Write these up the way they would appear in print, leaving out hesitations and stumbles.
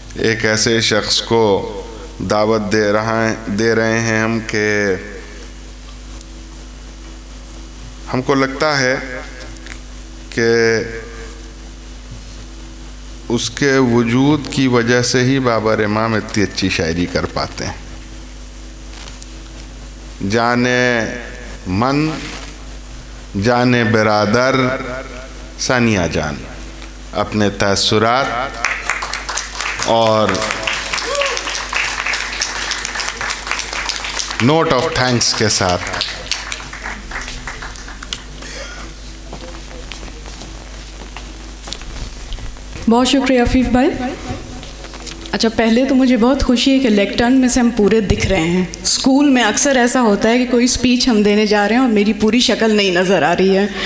एक ऐसे शख्स को दावत दे रहे हैं हम कि हमको लगता है कि उसके वजूद की वजह से ही बाबर इमाम इतनी अच्छी शायरी कर पाते हैं। जाने मन जाने बिरादर सानिया जान अपने तअस्सुरात और नोट ऑफ थैंक्स के साथ बहुत शुक्रिया अफीफ भाई। अच्छा, पहले तो मुझे बहुत खुशी है कि लेक्टर्न में से हम पूरे दिख रहे हैं। स्कूल में अक्सर ऐसा होता है कि कोई स्पीच हम देने जा रहे हैं और मेरी पूरी शक्ल नहीं नज़र आ रही है।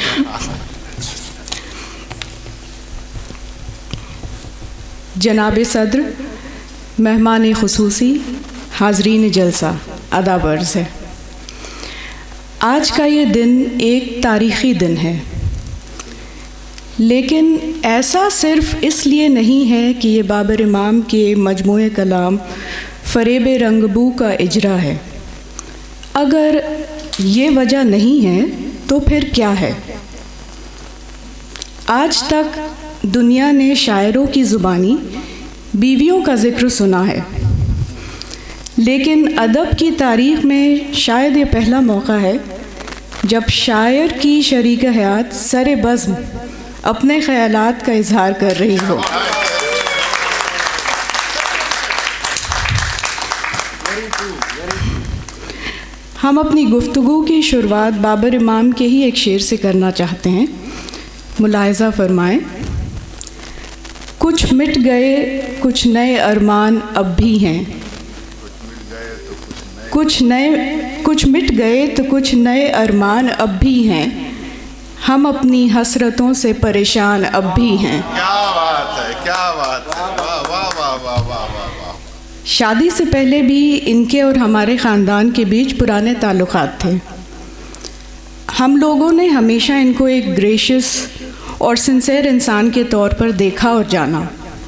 जनाब सदर, मेहमान खुसूसी, हाजरीन जलसा, आदाब अर्ज़ है। आज का ये दिन एक तारीख़ी दिन है, लेकिन ऐसा सिर्फ़ इसलिए नहीं है कि ये बाबर इमाम के मजमूए कलाम फ़रेब रंगबू का इजरा है। अगर ये वजह नहीं है तो फिर क्या है? आज तक दुनिया ने शायरों की ज़ुबानी बीवियों का ज़िक्र सुना है, लेकिन अदब की तारीख़ में शायद ये पहला मौका है जब शायर की शरीक हयात सरे बज़्म अपने ख़यालात का इजहार कर रही हो। हम अपनी गुफ्तगू की शुरुआत बाबर इमाम के ही एक शेर से करना चाहते हैं। मुलाहिज़ा फरमाएं। कुछ मिट गए कुछ नए अरमान अब भी हैं, कुछ मिट गए तो कुछ नए अरमान अब भी हैं, हम अपनी हसरतों से परेशान अब भी हैं। क्या बात है, क्या बात है, वाह वाह वाह वाह वाह वाह। शादी से पहले भी इनके और हमारे ख़ानदान के बीच पुराने ताल्लुकात थे। हम लोगों ने हमेशा इनको एक ग्रेशियस और सिंसियर इंसान के तौर पर देखा और जाना।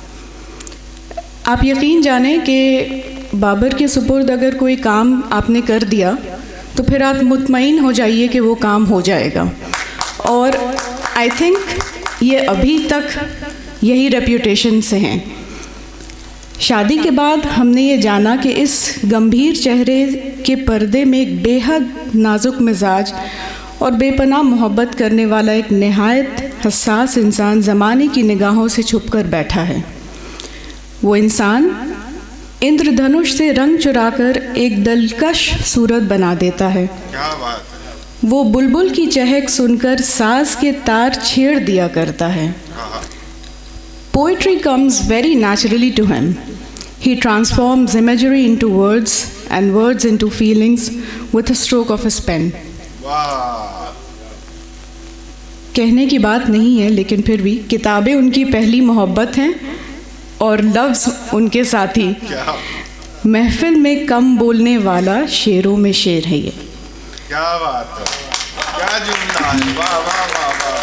आप यकीन जानें कि बाबर के सुपुर्द अगर कोई काम आपने कर दिया तो फिर आप मुतमईन हो जाइए कि वो काम हो जाएगा, और आई थिंक ये अभी तक यही रेप्यूटेशन से हैं। शादी के बाद हमने ये जाना कि इस गंभीर चेहरे के पर्दे में एक बेहद नाजुक मिजाज और बेपनाह मोहब्बत करने वाला एक नहायत हसास इंसान ज़माने की निगाहों से छुपकर बैठा है। वो इंसान इंद्रधनुष से रंग चुराकर एक दिलकश सूरत बना देता है। क्या बात है। वो बुलबुल की चहक सुनकर साज के तार छेड़ दिया करता है। Poetry comes very naturally to him. He transforms imagery into words and words into feelings with a stroke of his pen. कहने की बात नहीं है, लेकिन फिर भी किताबें उनकी पहली मोहब्बत हैं और लफ्ज़ उनके साथी। महफिल में कम बोलने वाला शेरों में शेर है ये। क्या बात है, क्या जुमला है, वाह वाह वाह वाह।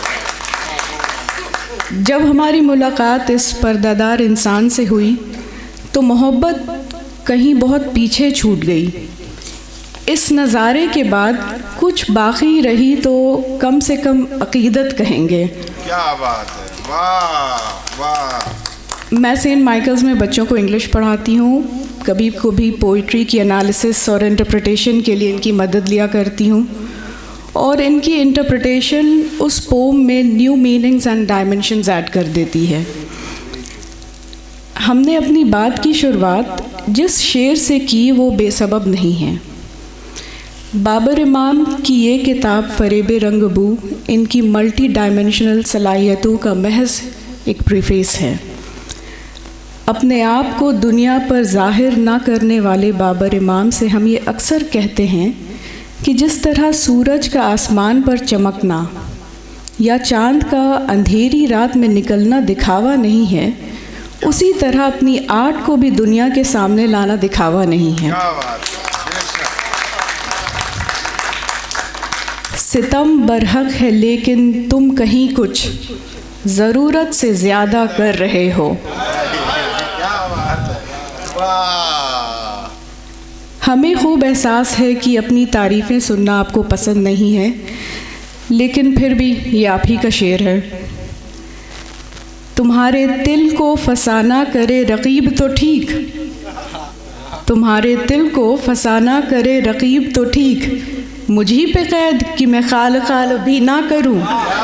जब हमारी मुलाकात इस पर्दादार इंसान से हुई तो मोहब्बत कहीं बहुत पीछे छूट गई। इस नज़ारे के बाद कुछ बाकी रही तो कम से कम अक़ीदत कहेंगे। क्या बात है, वाह वाह। मैं सेंट माइकल्स में बच्चों को इंग्लिश पढ़ाती हूँ। कभी कभी पोइट्री की एनालिसिस और इंटरप्रिटेशन के लिए इनकी मदद लिया करती हूँ, और इनकी इंटरप्रिटेशन उस पोम में new meanings and dimensions add कर देती है। हमने अपनी बात की शुरुआत जिस शेर से की वो बेसबब नहीं है। बाबर इमाम की ये किताब फ़रेब रंगबू इनकी मल्टी डायमेंशनल सलाहियतों का महज एक प्रीफेस है। अपने आप को दुनिया पर ज़ाहिर ना करने वाले बाबर इमाम से हम ये अक्सर कहते हैं कि जिस तरह सूरज का आसमान पर चमकना या चाँद का अंधेरी रात में निकलना दिखावा नहीं है, उसी तरह अपनी आर्ट को भी दुनिया के सामने लाना दिखावा नहीं है। सितम बरहक है लेकिन तुम कहीं कुछ ज़रूरत से ज़्यादा कर रहे हो। हमें खूब एहसास है कि अपनी तारीफ़ें सुनना आपको पसंद नहीं है, लेकिन फिर भी ये आप ही का शेर है। तुम्हारे दिल को फसाना करे रकीब तो ठीक, तुम्हारे दिल को फसाना करे रकीब तो ठीक, मुझी पे कैद कि मैं खाल खाल भी ना करूं।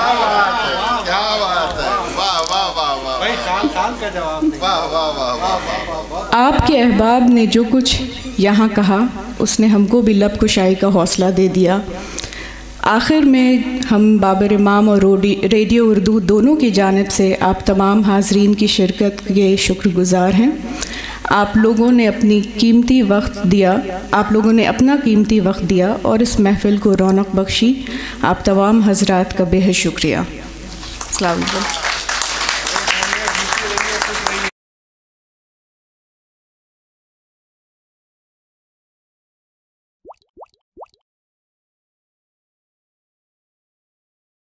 आपके अहबाब ने जो कुछ यहाँ कहा उसने हमको भी लब कुशाई का हौसला दे दिया। आखिर में हम बाबर इमाम और रेडियो उर्दू दोनों की जानिब से आप तमाम हाज़रीन की शिरकत के शुक्रगुज़ार हैं। आप लोगों ने अपनी कीमती वक्त दिया, आप लोगों ने अपना कीमती वक्त दिया और इस महफ़िल को रौनक बख्शी। आप तमाम हज़रात का बेहद शुक्रिया। अस्सलाम वालेकुम।